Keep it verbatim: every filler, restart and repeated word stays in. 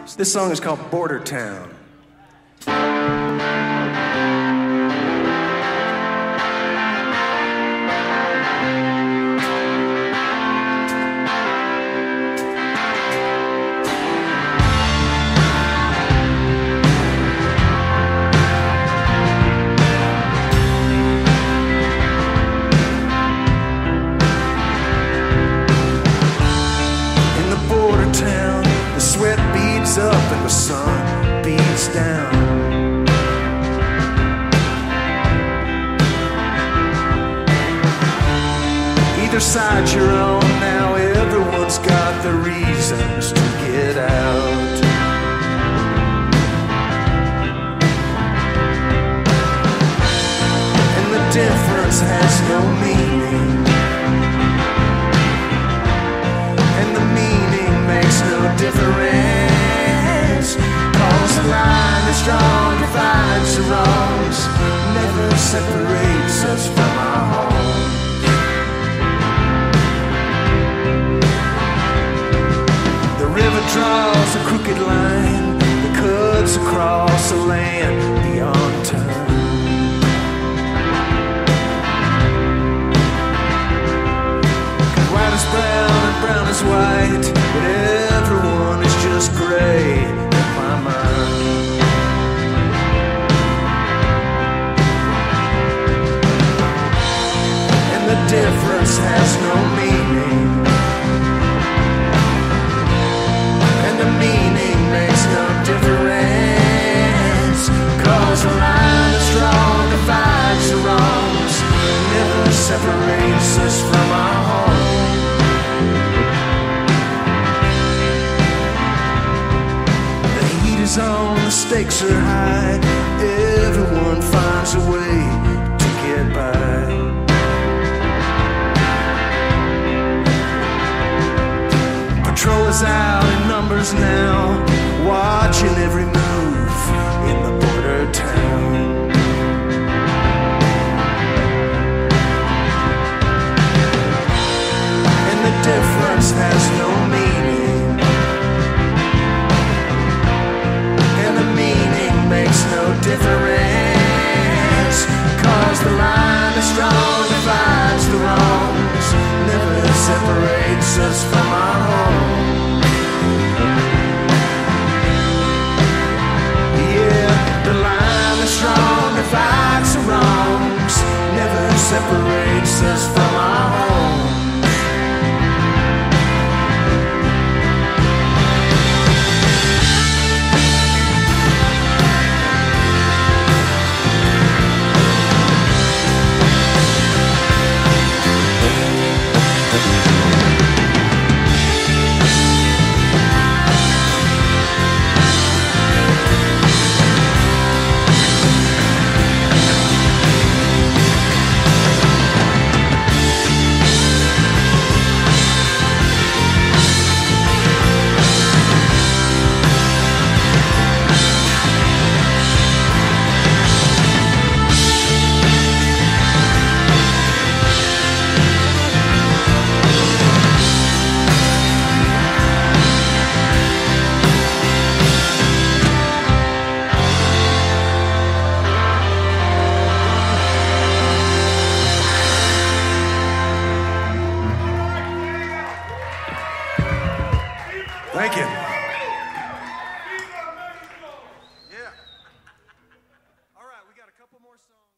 This song is called Border Town. Up and the sun beats down. Either side you're on now, everyone's got the reasons to get out. And the difference has no meaning, and the meaning makes no difference. Cause the line is strong, divides the wrongs, never separates us from our home. The river draws a crooked line that cuts across a land beyond time. Cause white is brown and brown is white, but everyone is just gray. The difference has no meaning, and the meaning makes no difference. Cause the line is strong, divides the wrongs, never separates us from our home. The heat is on, the stakes are high, everyone finds a way to get by. Patrol is out in numbers now, watching every move in the border town. And the difference has no meaning, and the meaning makes no difference. Cause the line is strong, divides the wrongs, never separates us from our home. Divides the wrongs, never separates us from our home. Thank you. Yeah. All right, we got a couple more songs.